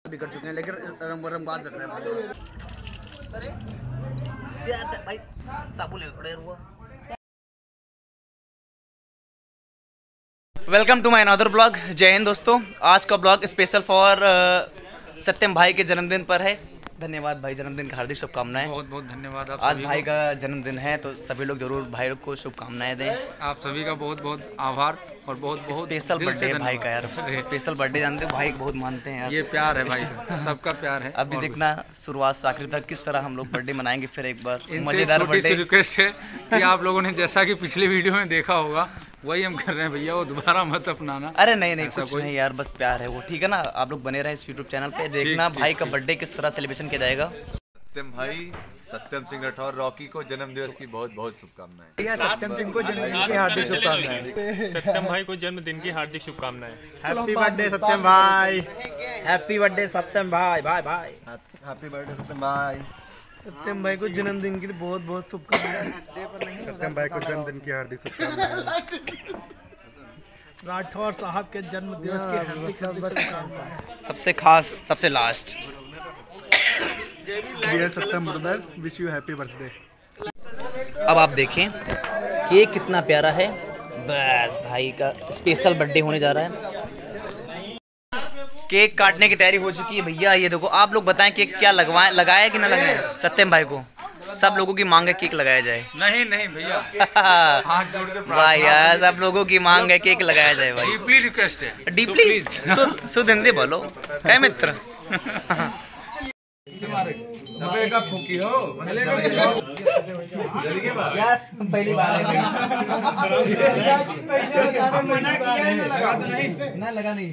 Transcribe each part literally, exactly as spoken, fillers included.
भी कर चुके हैं लेकिन रंग बरंग बात कर रहे हैं भाई। अरे भाई साबुन ले थोड़े रुआ। Welcome to my another blog. जय हिंद दोस्तों। आज का ब्लॉग स्पेशल फॉर सत्यम भाई के जन्मदिन पर है। धन्यवाद भाई, जन्मदिन की हार्दिक शुभकामनाएं। बहुत बहुत धन्यवाद आप आज सभी भाई का जन्मदिन है तो सभी लोग जरूर भाई को शुभकामनाएं दें। आप सभी का बहुत बहुत आभार और बहुत बहुत स्पेशल बर्थडे है भाई का यार। स्पेशल बर्थडे जानते हो भाई बहुत मानते हैं यार। ये प्यार है भाई का, सबका प्यार है। अभी देखना शुरुआत से आखिर तक किस तरह हम लोग बर्थडे मनाएंगे। फिर एक बार मजेदार छोटी सी रिक्वेस्ट है कि आप लोगों ने जैसा कि पिछले वीडियो में देखा होगा वही हम कर रहे हैं भैया, वो दोबारा मत अपनाना। अरे नहीं नहीं कुछ नहीं यार, बस प्यार है वो, ठीक है ना। आप लोग बने रहे इस यूट्यूब चैनल पे, देखना भाई का बर्थडे किस तरह सेलिब्रेशन किया जाएगा। सत्यम भाई, सत्यम सिंह राठौर रॉकी को जन्मदिवस की बहुत बहुत शुभकामनाएं। सत्यम सिंह को जन्मदिन की हार्दिक शुभकामनाएं। सत्यम भाई को जन्मदिन की हार्दिक शुभकामनाएं। हैप्पी बर्थडे सत्यम भाई। हैप्पी बर्थडे सत्यम भाई। भाई भाई हैप्पी बर्थडे सत्यम भाई। सत्यम भाई को जन्मदिन की बहुत बहुत शुभकामनाएं। सत्यम भाई को जन्मदिन की हार्दिक शुभकामनाएं। राठौर साहब के जन्म दिवस की हार्दिक शुभकामनाएं। सबसे खास, सबसे last, dear Satyam brother, wish you happy birthday. अब आप देखें केक कितना प्यारा है। बस भाई का स्पेशल बर्थडे होने जा रहा है। केक काटने की तैयारी हो चुकी है भैया। ये देखो, आप लोग बताएं केक क्या लगवाएं, लगाया कि ना लगाएं। सत्यम भाई को सब लोगों की मांग है केक लगाया जाए। नहीं नहीं भैया, हाथ जोड़ के भाई यार सब लोगों की मांग है केक लगाया जाए भाई। डीपली रिक्वेस्ट है, डीपली शुद्ध हिंदी बोलो क्या मित्र। का फूकी हो यार पहली बार है ना, लगा नहीं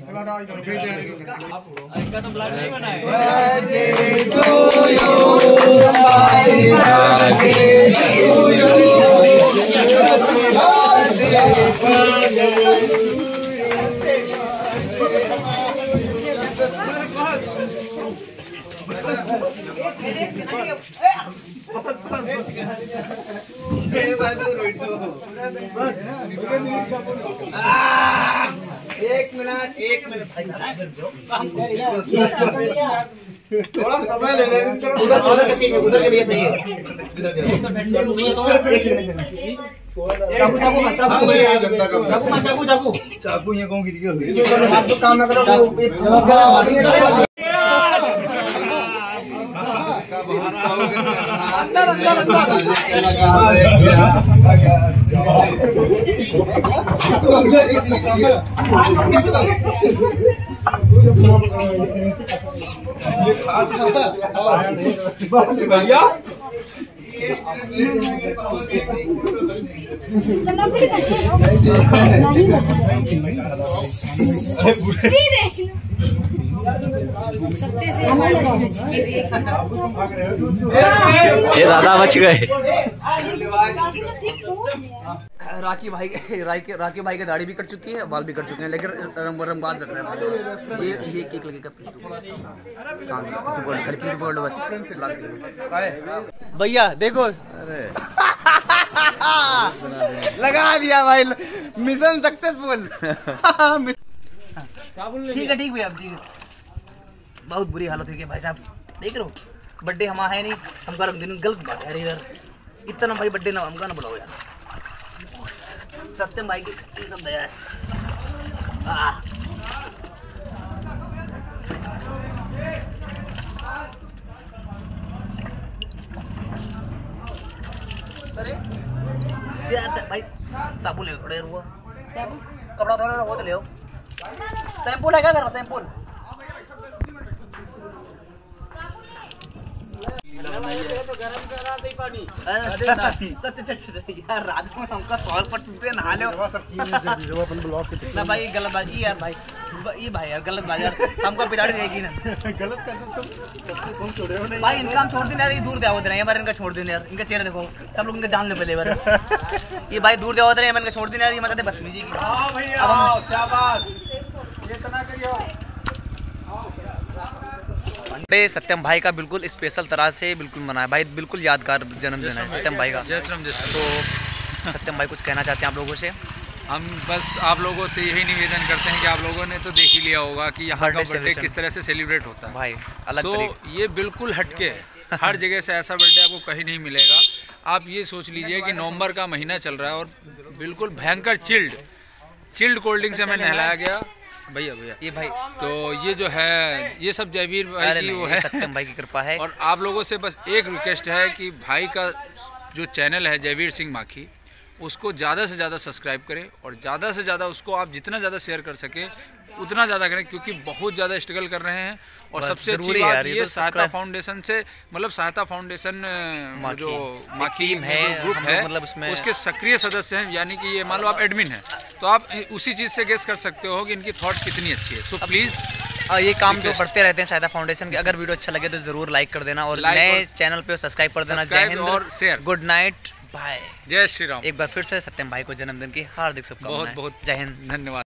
एक मिनट एक मिनट थोड़ा समय ले रहे हैं। उधर के उधर के भैया सही है। चाकू चाकू चाकू ये कौन गिर गया? तो काम ना करो। अंदर अंदर भैया ये दादा बच गए। राकी भाई राकी राकी भाई की दाढ़ी भी कट चुकी है, बाल भी कट चुके हैं लेकिन रंग बरंग बात कर रहे हैं भाई। ये ये केक लगेगा बोल बस भैया देखो। लगा दिया भाई, मिशन सक्सेसफुल। ठीक है ठीक भैया, ठीक है। बहुत बुरी हालत हुई है भाई साहब, देख रहे हो। बर्थडे हमारा है नहीं, हमका दिन गलत बात है यार। इतना भाई बर्थडे ना हमका ना बुलाओ यार। सत्यम भाई की ये सब दया है। अरे भाई साबुन ले थोड़े रुआ। कपड़ा धोना वो तो ले। शैम्पू है क्या घर में? शैम्पू यार रात में हमका सौ पर टूटे नहा लो ना भाई। गलत बाजी यार भाई, ये भाई यार गलत बाजी यार, हमको पिटाड़ी देगी ना। गलत कर भाई, इनका हम छोड़ देना यार। ये दूर दिया होते हैं यार, इनका छोड़ देना यार। इनका चेहरा देखो, सब लोग इनका जान ले पहले बार। ये भाई दूर दिया होते हैं, इनका छोड़ देना यार। ये मतलब बदतमीजी की। अब हम शाबाश बर्थडे सत्यम भाई का बिल्कुल स्पेशल तरह से बिल्कुल मनाया भाई, बिल्कुल यादगार जन्मदिन है सत्यम भाई का। जय श्री राम। तो सत्यम भाई कुछ कहना चाहते हैं आप लोगों से? हम बस आप लोगों से यही निवेदन करते हैं कि आप लोगों ने तो देख ही लिया होगा कि यहाँ का बर्थडे किस तरह से सेलिब्रेट होता है भाई, अलग तो तरीके। ये बिल्कुल हटके है। हर जगह से ऐसा बर्थडे आपको कहीं नहीं मिलेगा। आप ये सोच लीजिए कि नवंबर का महीना चल रहा है और बिल्कुल भयंकर चिल्ड चिल्ड कोल्ड ड्रिंक से मैं नहलाया गया भैया भैया ये भाई तो ये जो है ये सब जयवीर भाई की वो है, सत्यम भाई की कृपा है। और आप लोगों से बस एक रिक्वेस्ट है कि भाई का जो चैनल है जयवीर सिंह माखी, उसको ज़्यादा से ज़्यादा सब्सक्राइब करें और ज़्यादा से ज़्यादा उसको आप जितना ज़्यादा शेयर कर सके उतना ज़्यादा करें, क्योंकि बहुत ज़्यादा स्ट्रगल कर रहे हैं। और सबसे अच्छी बात ये सहायता फाउंडेशन से मतलब सहायता फाउंडेशन जो माखी है ग्रुप है मतलब उसमें उसके सक्रिय सदस्य हैं, यानी कि ये मान लो आप एडमिन हैं तो आप उसी चीज़ से गेस कर सकते हो कि इनकी थॉट्स कितनी अच्छी है। सो प्लीज़ ये काम जो बढ़ते रहते हैं सहायता फाउंडेशन के। अगर वीडियो अच्छा लगे तो जरूर लाइक कर देना और नए चैनल पे सब्सक्राइब कर देना। जय हिंद और शेयर। Good night bye. जय श्री राम। एक बार फिर से सत्यम भाई को जन्मदिन की हार्दिक शुभकामनाएं। बहुत बहुत जय हिंद, धन्यवाद।